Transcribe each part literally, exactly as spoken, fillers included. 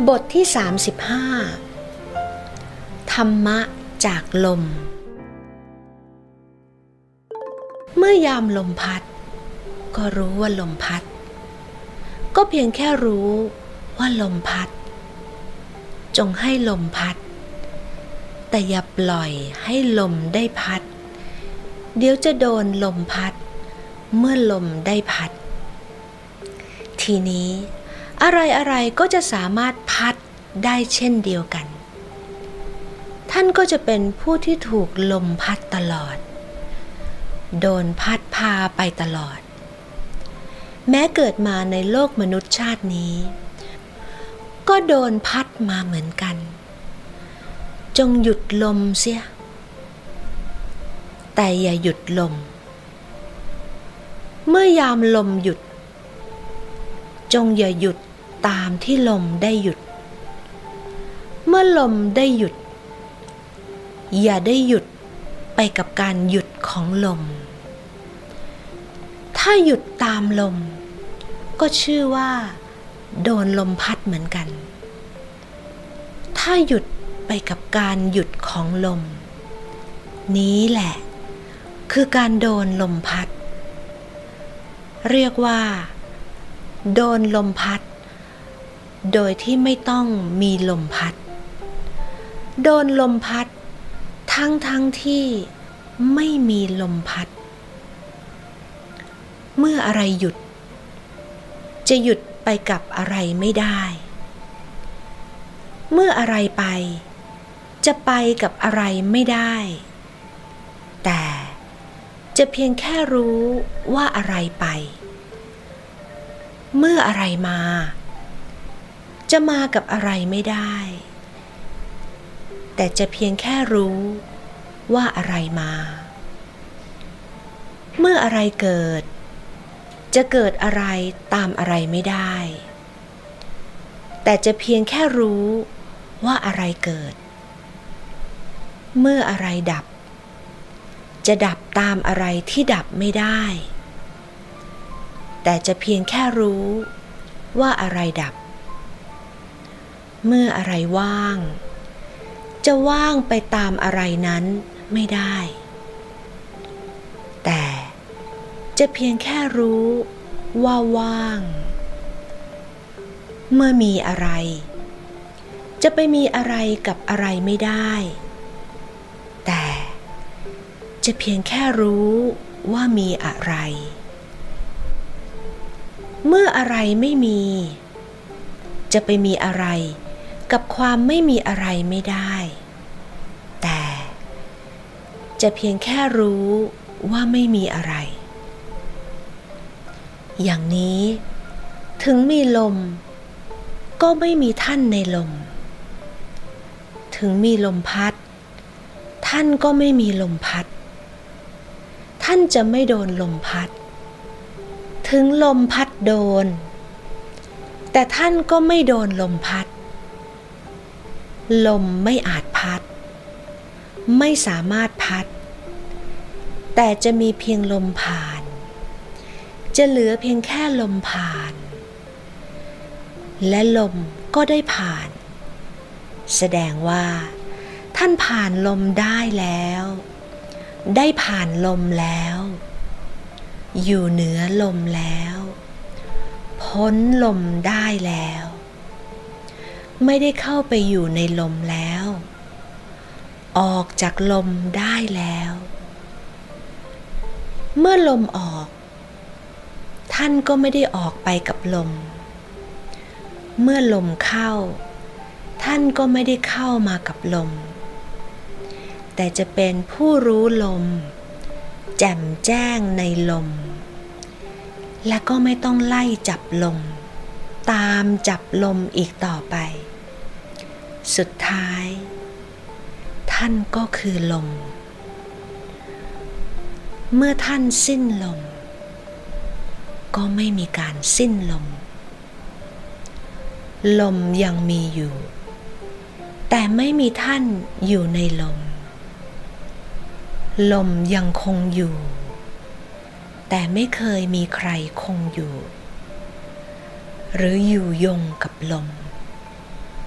บทที่สามสิบห้าธรรมะจากลมเมื่อยามลมพัดก็รู้ว่าลมพัดก็เพียงแค่รู้ว่าลมพัดจงให้ลมพัดแต่อย่าปล่อยให้ลมได้พัดเดี๋ยวจะโดนลมพัดเมื่อลมได้พัดทีนี้อะไรๆก็จะสามารถพัดได้เช่นเดียวกันท่านก็จะเป็นผู้ที่ถูกลมพัดตลอดโดนพัดพาไปตลอดแม้เกิดมาในโลกมนุษย์ชาตินี้ก็โดนพัดมาเหมือนกันจงหยุดลมเสียแต่อย่าหยุดลมเมื่อยามลมหยุดจงอย่าหยุดตามที่ลมได้หยุดเมื่อลมได้หยุดอย่าได้หยุดไปกับการหยุดของลมถ้าหยุดตามลมก็ชื่อว่าโดนลมพัดเหมือนกันถ้าหยุดไปกับการหยุดของลมนี้แหละคือการโดนลมพัดเรียกว่าโดนลมพัดโดยที่ไม่ต้องมีลมพัดโดนลมพัดทั้งทั้งที่ไม่มีลมพัดเมื่ออะไรหยุดจะหยุดไปกับอะไรไม่ได้เมื่ออะไรไปจะไปกับอะไรไม่ได้แต่จะเพียงแค่รู้ว่าอะไรไปเมื่ออะไรมาจะมากับอะไรไม่ได้แต่จะเพียงแค่รู้ว่าอะไรมาเมื่ออะไรเกิดจะเกิดอะไรตามอะไรไม่ได้แต่จะเพียงแค่รู้ว่าอะไรเกิดเมื่ออะไรดับจะดับตามอะไรที่ดับไม่ได้แต่จะเพียงแค่รู้ว่าอะไรดับเมื่ออะไรว่างจะว่างไปตามอะไรนั้นไม่ได้แต่จะเพียงแค่รู้ว่าว่างเมื่อมีอะไรจะไปมีอะไรกับอะไรไม่ได้แต่จะเพียงแค่รู้ว่ามีอะไรเมื่ออะไรไม่มีจะไปมีอะไรกับความไม่มีอะไรไม่ได้แต่จะเพียงแค่รู้ว่าไม่มีอะไรอย่างนี้ถึงมีลมก็ไม่มีท่านในลมถึงมีลมพัดท่านก็ไม่มีลมพัดท่านจะไม่โดนลมพัดถึงลมพัดโดนแต่ท่านก็ไม่โดนลมพัดลมไม่อาจพัดไม่สามารถพัดแต่จะมีเพียงลมผ่านจะเหลือเพียงแค่ลมผ่านและลมก็ได้ผ่านแสดงว่าท่านผ่านลมได้แล้วได้ผ่านลมแล้วอยู่เหนือลมแล้วพ้นลมได้แล้วไม่ได้เข้าไปอยู่ในลมแล้วออกจากลมได้แล้วเมื่อลมออกท่านก็ไม่ได้ออกไปกับลมเมื่อลมเข้าท่านก็ไม่ได้เข้ามากับลมแต่จะเป็นผู้รู้ลมแจ่มแจ้งในลมและก็ไม่ต้องไล่จับลมตามจับลมอีกต่อไปสุดท้ายท่านก็คือลมเมื่อท่านสิ้นลมก็ไม่มีการสิ้นลมลมยังมีอยู่แต่ไม่มีท่านอยู่ในลมลมยังคงอยู่แต่ไม่เคยมีใครคงอยู่หรืออยู่ยงกับลม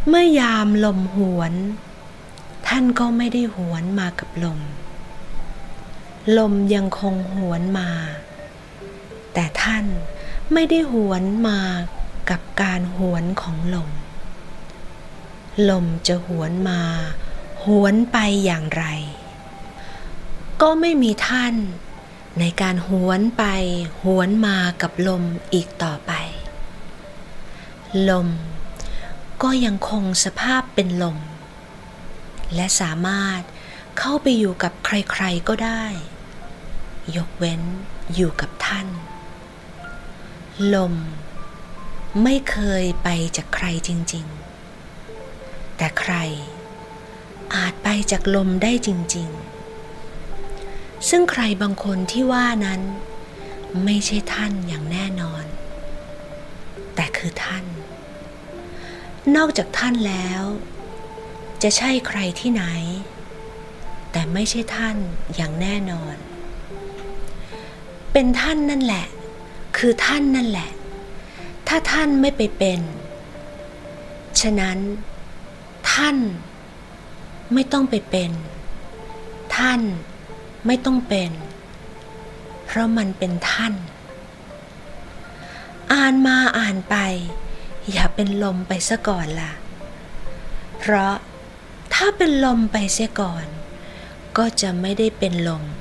เมื่อยามลมหวนท่านก็ไม่ได้หวนมากับลมลมยังคงหวนมาแต่ท่านไม่ได้หวนมากับการหวนของลมลมจะหวนมาหวนไปอย่างไรก็ไม่มีท่านในการหวนไปหวนมากับลมอีกต่อไปลมก็ยังคงสภาพเป็นลมและสามารถเข้าไปอยู่กับใครๆก็ได้ยกเว้นอยู่กับท่านลมไม่เคยไปจากใครจริงๆแต่ใครอาจไปจากลมได้จริงๆซึ่งใครบางคนที่ว่านั้นไม่ใช่ท่านอย่างแน่นอนแต่คือท่านนอกจากท่านแล้วจะใช่ใครที่ไหนแต่ไม่ใช่ท่านอย่างแน่นอนเป็นท่านนั่นแหละคือท่านนั่นแหละถ้าท่านไม่ไปเป็นฉะนั้นท่านไม่ต้องไปเป็นท่านไม่ต้องเป็นเพราะมันเป็นท่านอ่านมาอ่านไปอย่าเป็นลมไปซะก่อนล่ะเพราะถ้าเป็นลมไปเสียก่อนก็จะไม่ได้เป็นลม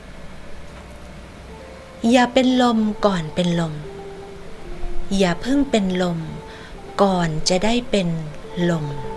อย่าเป็นลมก่อนเป็นลมอย่าเพิ่งเป็นลมก่อนจะได้เป็นลม